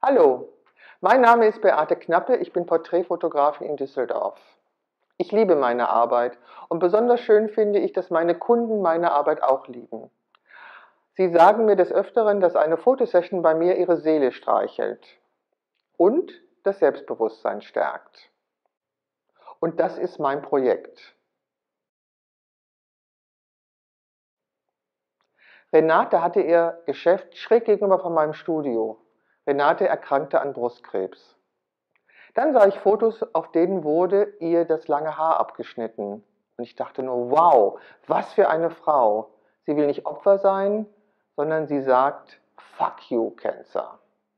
Hallo, mein Name ist Beate Knappe, ich bin Porträtfotografin in Düsseldorf. Ich liebe meine Arbeit und besonders schön finde ich, dass meine Kunden meine Arbeit auch lieben. Sie sagen mir des Öfteren, dass eine Fotosession bei mir ihre Seele streichelt und das Selbstbewusstsein stärkt. Und das ist mein Projekt. Renate hatte ihr Geschäft schräg gegenüber von meinem Studio. Renate erkrankte an Brustkrebs. Dann sah ich Fotos, auf denen wurde ihr das lange Haar abgeschnitten. Und ich dachte nur, wow, was für eine Frau. Sie will nicht Opfer sein, sondern sie sagt, fuck you, Cancer.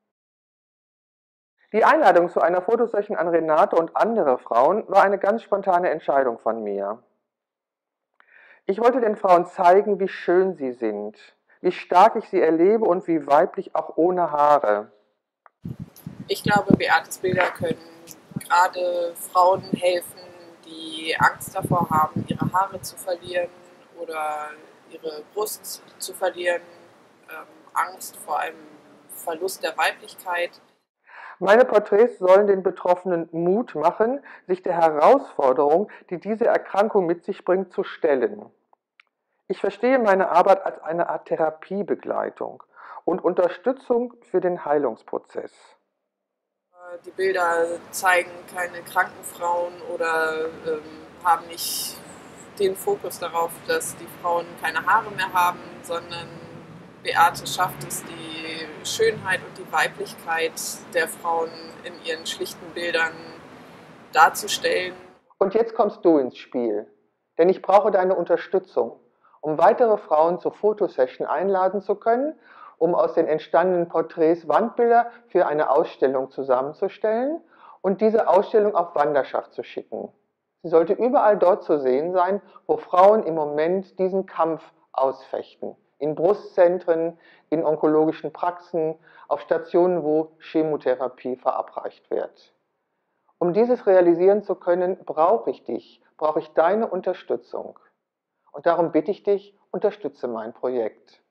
Die Einladung zu einer Fotosession an Renate und andere Frauen war eine ganz spontane Entscheidung von mir. Ich wollte den Frauen zeigen, wie schön sie sind, wie stark ich sie erlebe und wie weiblich auch ohne Haare. Ich glaube, Beates Bilder können gerade Frauen helfen, die Angst davor haben, ihre Haare zu verlieren oder ihre Brust zu verlieren, Angst vor einem Verlust der Weiblichkeit. Meine Porträts sollen den Betroffenen Mut machen, sich der Herausforderung, die diese Erkrankung mit sich bringt, zu stellen. Ich verstehe meine Arbeit als eine Art Therapiebegleitung und Unterstützung für den Heilungsprozess. Die Bilder zeigen keine kranken Frauen oder haben nicht den Fokus darauf, dass die Frauen keine Haare mehr haben, sondern Beate schafft es, die Schönheit und die Weiblichkeit der Frauen in ihren schlichten Bildern darzustellen. Und jetzt kommst du ins Spiel, denn ich brauche deine Unterstützung, um weitere Frauen zur Fotosession einladen zu können, um aus den entstandenen Porträts Wandbilder für eine Ausstellung zusammenzustellen und diese Ausstellung auf Wanderschaft zu schicken. Sie sollte überall dort zu sehen sein, wo Frauen im Moment diesen Kampf ausfechten. In Brustzentren, in onkologischen Praxen, auf Stationen, wo Chemotherapie verabreicht wird. Um dieses realisieren zu können, brauche ich dich, brauche ich deine Unterstützung. Und darum bitte ich dich, unterstütze mein Projekt.